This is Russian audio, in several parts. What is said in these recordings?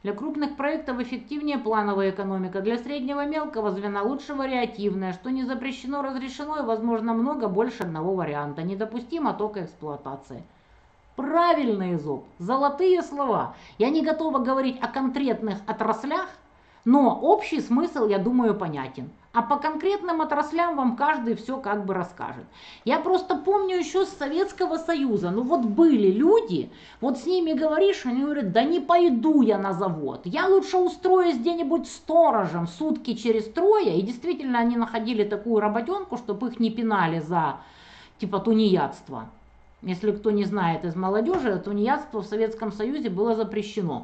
Для крупных проектов эффективнее плановая экономика, для среднего мелкого звена лучше вариативная, что не запрещено, разрешено и возможно много больше одного варианта. Недопустимо только эксплуатации. Правильно, Изоб, золотые слова. Я не готова говорить о конкретных отраслях, но общий смысл, я думаю, понятен. А по конкретным отраслям вам каждый все как бы расскажет. Я просто помню еще с Советского Союза, ну вот были люди, вот с ними говоришь, они говорят, да не пойду я на завод, я лучше устроюсь где-нибудь сторожем сутки через трое. И действительно они находили такую работенку, чтобы их не пинали за типа тунеядство. Если кто не знает из молодежи, тунеядство в Советском Союзе было запрещено.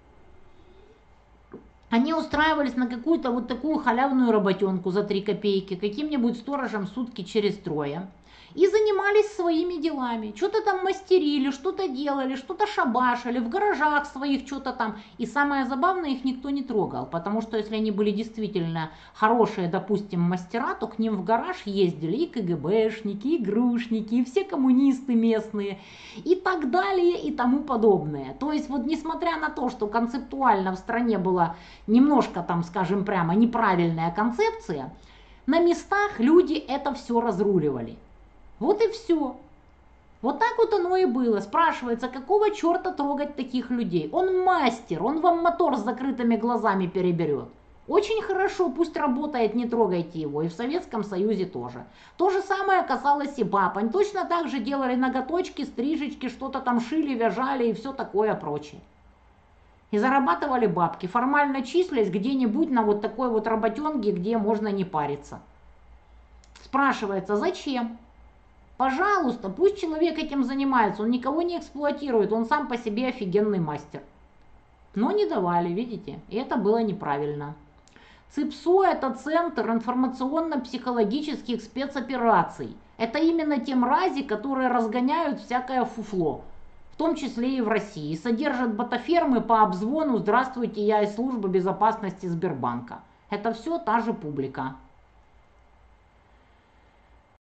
Они устраивались на какую-то вот такую халявную работенку за 3 копейки, каким-нибудь сторожем сутки через трое. И занимались своими делами. Что-то там мастерили, что-то делали, что-то шабашили, в гаражах своих что-то там. И самое забавное, их никто не трогал, потому что если они были действительно хорошие, допустим, мастера, то к ним в гараж ездили и КГБшники, и грушники, и все коммунисты местные, и так далее, и тому подобное. То есть вот несмотря на то, что концептуально в стране была немножко там, скажем прямо, неправильная концепция, на местах люди это все разруливали. Вот и все. Вот так вот оно и было. Спрашивается, какого черта трогать таких людей? Он мастер, он вам мотор с закрытыми глазами переберет. Очень хорошо, пусть работает, не трогайте его. И в Советском Союзе тоже. То же самое касалось и баб. Они точно так же делали ноготочки, стрижечки, что-то там шили, вяжали и все такое прочее. И зарабатывали бабки, формально числясь где-нибудь на вот такой вот работенке, где можно не париться. Спрашивается, зачем? Пожалуйста, пусть человек этим занимается, он никого не эксплуатирует, он сам по себе офигенный мастер. Но не давали, видите, и это было неправильно. ЦИПСО – это Центр информационно-психологических спецопераций. Это именно те мрази, которые разгоняют всякое фуфло, в том числе и в России. Содержат ботафермы по обзвону «Здравствуйте, я из службы безопасности Сбербанка». Это все та же публика.